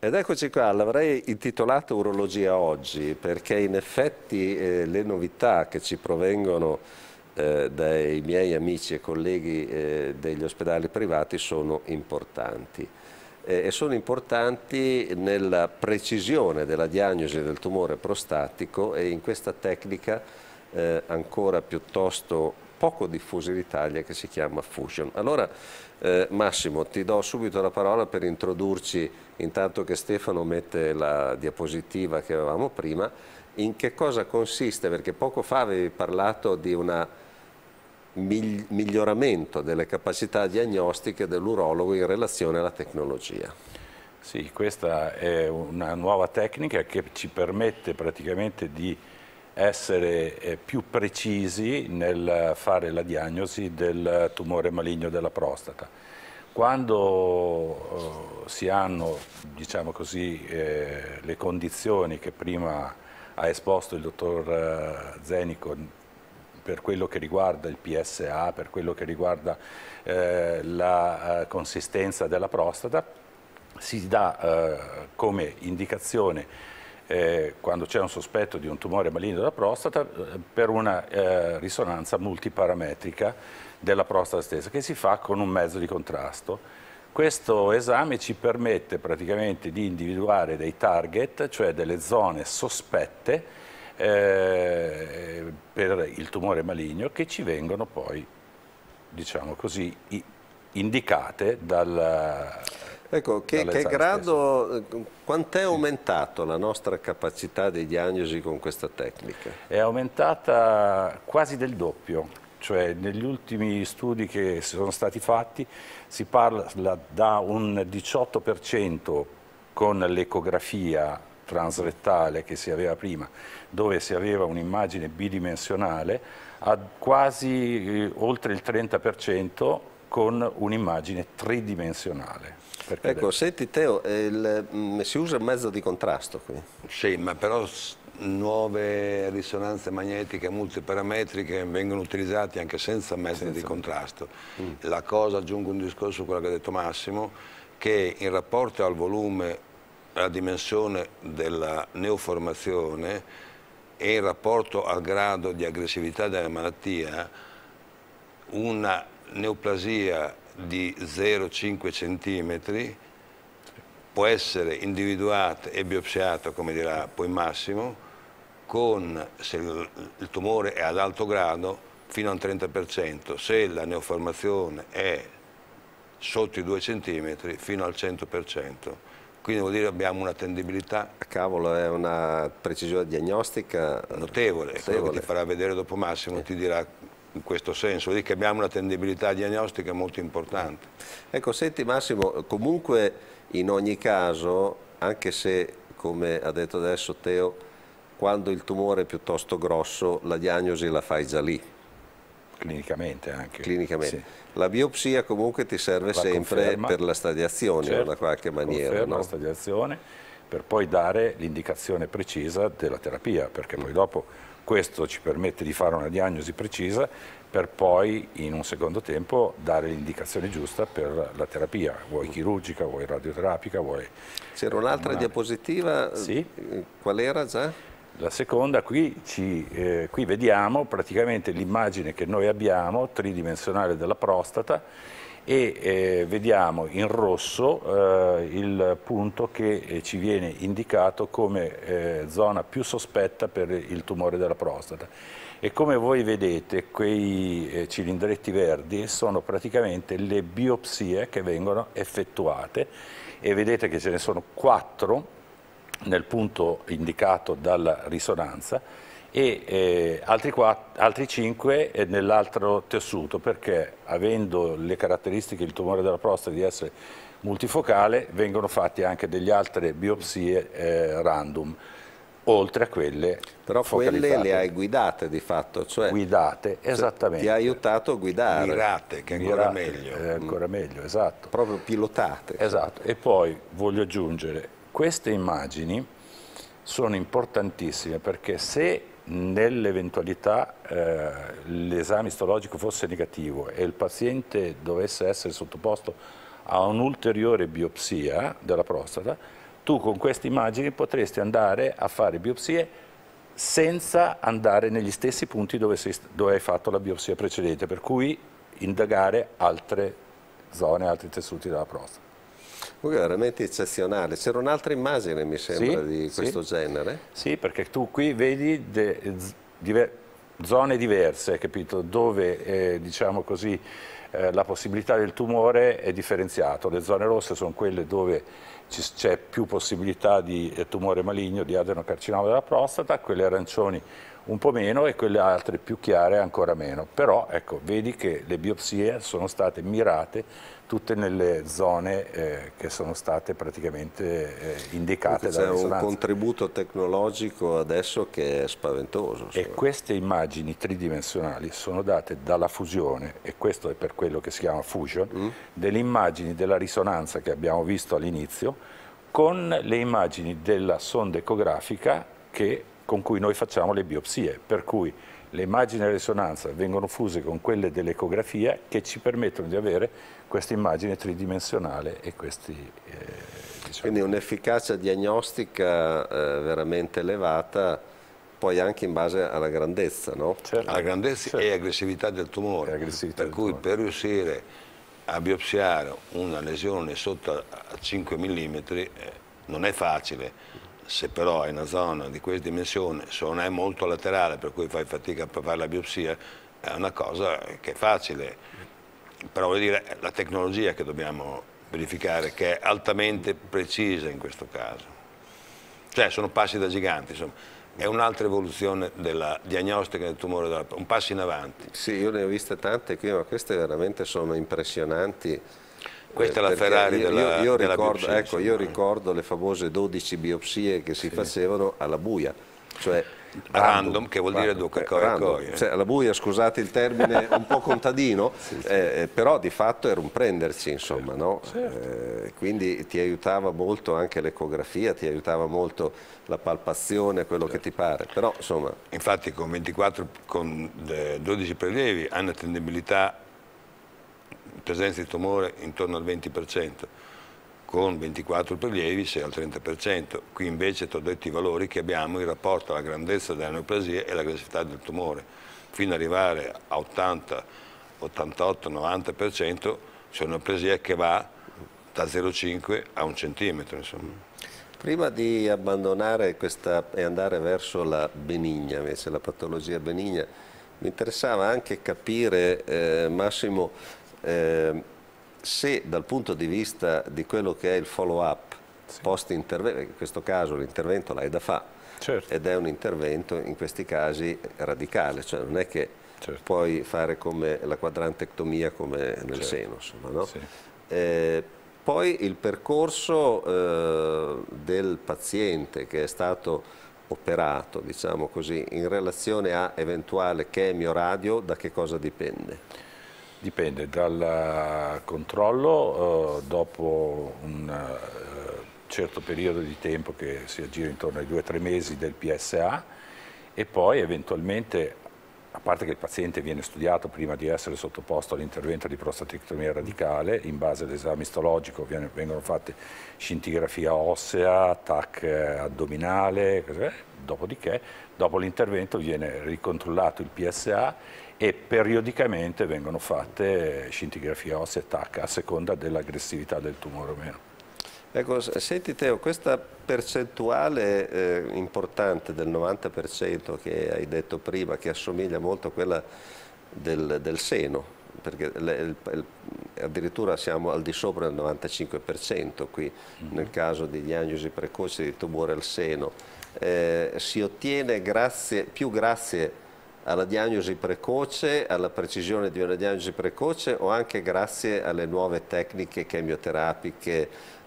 Ed eccoci qua, l'avrei intitolato Urologia oggi perché in effetti le novità che ci provengono dai miei amici e colleghi degli ospedali privati sono importanti. E sono importanti nella precisione della diagnosi del tumore prostatico e in questa tecnica ancora piuttosto poco diffusa in Italia che si chiama Fusion. Allora Massimo, ti do subito la parola per introdurci, intanto che Stefano mette la diapositiva che avevamo prima, in che cosa consiste, perché poco fa avevi parlato di un miglioramento delle capacità diagnostiche dell'urologo in relazione alla tecnologia. Sì, questa è una nuova tecnica che ci permette praticamente di essere più precisi nel fare la diagnosi del tumore maligno della prostata. Quando si hanno, diciamo così, le condizioni che prima ha esposto il dottor Zenico per quello che riguarda il PSA, per quello che riguarda la consistenza della prostata, si dà come indicazione quando c'è un sospetto di un tumore maligno della prostata per una risonanza multiparametrica della prostata stessa che si fa con un mezzo di contrasto. Questo esame ci permette praticamente di individuare dei target, cioè delle zone sospette per il tumore maligno che ci vengono poi, diciamo così, indicate dal... Ecco, che grado, quant'è aumentato la nostra capacità di diagnosi con questa tecnica? È aumentata quasi del doppio, cioè negli ultimi studi che sono stati fatti si parla da un 18% con l'ecografia transrettale che si aveva prima, dove si aveva un'immagine bidimensionale, a quasi oltre il 30% con un'immagine tridimensionale. Ecco, senti Teo, si usa il mezzo di contrasto qui? Sì, ma però nuove risonanze magnetiche multiparametriche vengono utilizzate anche senza mezzi di contrasto. La cosa, aggiungo un discorso a quello che ha detto Massimo, che in rapporto al volume, alla dimensione della neoformazione e in rapporto al grado di aggressività della malattia, una neoplasia di 0,5 cm può essere individuata e biopsiata, come dirà poi Massimo, con, se il tumore è ad alto grado, fino a un 30%, se la neoformazione è sotto i 2 cm, fino al 100%. Quindi vuol dire che abbiamo un'attendibilità... Cavolo, è una precisione diagnostica notevole. Quello che ti farà vedere dopo Massimo ti dirà in questo senso, vuol dire che abbiamo una tendibilità diagnostica molto importante. Ecco, senti Massimo, comunque in ogni caso, anche se, come ha detto adesso Teo, quando il tumore è piuttosto grosso, la diagnosi la fai già lì. Clinicamente anche. Clinicamente. Sì. La biopsia comunque ti serve sempre per la stadiazione, certo, da qualche maniera. Conferma no? la stadiazione per poi dare l'indicazione precisa della terapia, perché poi dopo questo ci permette di fare una diagnosi precisa per poi in un secondo tempo dare l'indicazione giusta per la terapia, vuoi chirurgica, vuoi radioterapica, vuoi... C'era un'altra diapositiva, sì. Qual era già? La seconda, qui vediamo praticamente l'immagine che noi abbiamo tridimensionale della prostata e vediamo in rosso il punto che ci viene indicato come zona più sospetta per il tumore della prostata. E come voi vedete quei cilindretti verdi sono praticamente le biopsie che vengono effettuate e vedete che ce ne sono 4 nel punto indicato dalla risonanza e altri 5 nell'altro tessuto, perché avendo le caratteristiche del tumore della prostata di essere multifocale vengono fatte anche delle altre biopsie random, oltre a quelle però focalizzate. Quelle le hai guidate di fatto, cioè guidate, esattamente. Ti ha aiutato a guidare. Mirate, che è ancora meglio. È ancora meglio, esatto. Proprio pilotate. Esatto, e poi voglio aggiungere, queste immagini sono importantissime perché se nell'eventualità l'esame istologico fosse negativo e il paziente dovesse essere sottoposto a un'ulteriore biopsia della prostata, tu con queste immagini potresti andare a fare biopsie senza andare negli stessi punti dove hai fatto la biopsia precedente, per cui indagare altre zone, altri tessuti della prostata. È veramente eccezionale. C'era un'altra immagine, mi sembra, di questo genere? Sì, perché tu qui vedi zone diverse, capito? Dove, diciamo così, la possibilità del tumore è differenziato. Le zone rosse sono quelle dove c'è più possibilità di tumore maligno, di adenocarcinoma della prostata, quelle arancioni un po' meno e quelle altre più chiare ancora meno. Però ecco, vedi che le biopsie sono state mirate tutte nelle zone che sono state praticamente indicate dalla risonanza. C'è un contributo tecnologico adesso che è spaventoso. E queste immagini tridimensionali sono date dalla fusione, e questo è per quello che si chiama fusion, delle immagini della risonanza che abbiamo visto all'inizio con le immagini della sonda ecografica con cui noi facciamo le biopsie, per cui le immagini della risonanza vengono fuse con quelle dell'ecografia che ci permettono di avere questa immagine tridimensionale e questi... diciamo. Quindi un'efficacia diagnostica veramente elevata, poi anche in base alla grandezza, no? Certo. Alla grandezza e aggressività del tumore, per riuscire a biopsiare una lesione sotto a 5 mm non è facile. Se però è una zona di questa dimensione, se non è molto laterale, per cui fai fatica a fare la biopsia, è una cosa che è facile. Però vuol dire la tecnologia che dobbiamo verificare, che è altamente precisa in questo caso. Cioè sono passi da giganti, insomma. È un'altra evoluzione della diagnostica del tumore, un passo in avanti. Sì, io ne ho viste tante qui, ma queste veramente sono impressionanti. Questa è la Ferrari della biopsia. Ecco, io ricordo le famose 12 biopsie che si facevano alla buia, cioè random, che vuol dire cioè, alla buia, scusate il termine un po' contadino, però di fatto era un prenderci, insomma, no? Quindi ti aiutava molto anche l'ecografia, ti aiutava molto la palpazione, quello che ti pare, però insomma... Infatti con 12 prelievi hai una tendibilità presenza di tumore intorno al 20%, con 24 prelievi sei al 30%, qui invece ti ho detto i valori che abbiamo in rapporto alla grandezza della neoplasia e all'aggressività del tumore, fino ad arrivare a 80, 88, 90%, c'è una neoplasia che va da 0,5 a 1 centimetro. Insomma. Prima di abbandonare questa e andare verso la benigna, invece la patologia benigna, mi interessava anche capire, Massimo, se dal punto di vista di quello che è il follow-up post-intervento, in questo caso l'intervento l'hai da fare, ed è un intervento in questi casi radicale, cioè non è che puoi fare come la quadrantectomia come nel seno, insomma, no? Poi il percorso del paziente che è stato operato, diciamo così, in relazione a eventuale chemioradio, da che cosa dipende? Dipende dal controllo dopo un certo periodo di tempo che si aggira intorno ai 2-3 mesi del PSA, e poi eventualmente, a parte che il paziente viene studiato prima di essere sottoposto all'intervento di prostatectomia radicale, in base all'esame istologico vengono fatte scintigrafia ossea, TAC addominale, dopodiché dopo l'intervento viene ricontrollato il PSA e periodicamente vengono fatte scintigrafia ossea e TAC a seconda dell'aggressività del tumore o meno. Ecco, senti Teo, questa percentuale importante del 90% che hai detto prima, che assomiglia molto a quella del seno, perché addirittura siamo al di sopra del 95% qui, nel caso di diagnosi precoce di tumore al seno, si ottiene più grazie alla diagnosi precoce, alla precisione di una diagnosi precoce, o anche grazie alle nuove tecniche chemioterapiche,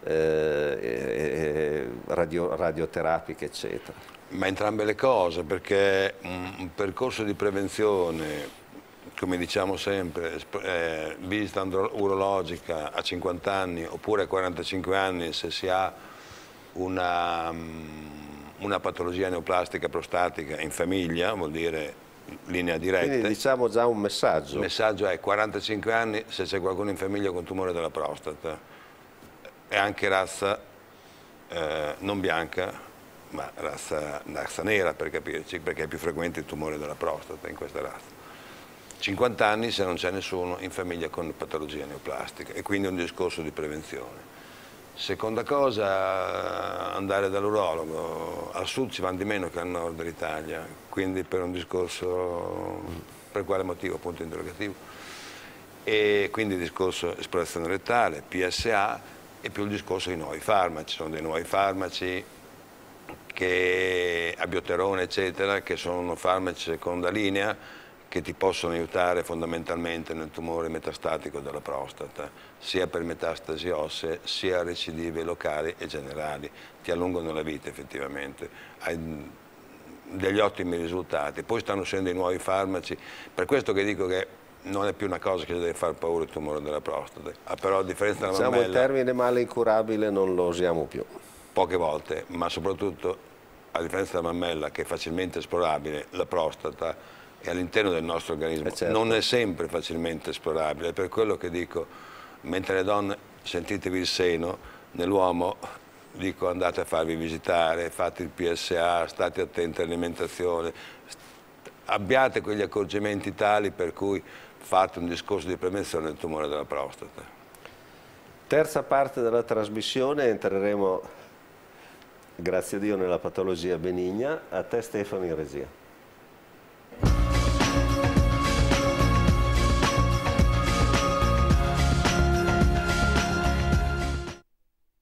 radioterapiche, eccetera? Ma entrambe le cose, perché un percorso di prevenzione, come diciamo sempre, visita urologica a 50 anni oppure a 45 anni se si ha una patologia neoplastica prostatica in famiglia, vuol dire linea diretta. Quindi diciamo già un messaggio. Il messaggio è 45 anni se c'è qualcuno in famiglia con tumore della prostata, e anche razza non bianca, ma razza nera per capirci, perché è più frequente il tumore della prostata in questa razza. 50 anni se non c'è nessuno in famiglia con patologia neoplastica, e quindi è un discorso di prevenzione. Seconda cosa, andare dall'urologo. Al sud ci vanno di meno che al nord dell'Italia, quindi per un discorso, per quale motivo, punto interrogativo. E quindi il discorso esplorazione rettale, PSA, e più il discorso dei nuovi farmaci. Sono dei nuovi farmaci che abioterone eccetera, che sono farmaci seconda linea, che ti possono aiutare fondamentalmente nel tumore metastatico della prostata, sia per metastasi ossee, sia recidive locali e generali. Ti allungano la vita effettivamente, hai degli ottimi risultati. Poi stanno uscendo i nuovi farmaci, per questo che dico che non è più una cosa che deve far paura il tumore della prostata. Però a differenza della mammella... il termine male incurabile non lo usiamo più. Poche volte, ma soprattutto a differenza della mammella, che è facilmente esplorabile, la prostata è all'interno del nostro organismo, certo. Non è sempre facilmente esplorabile, per quello che dico, mentre le donne sentitevi il seno, nell'uomo dico andate a farvi visitare, fate il PSA, state attenti all'alimentazione, abbiate quegli accorgimenti tali per cui fate un discorso di prevenzione del tumore della prostata. Terza parte della trasmissione, entreremo, grazie a Dio, nella patologia benigna. A te Stefano in regia.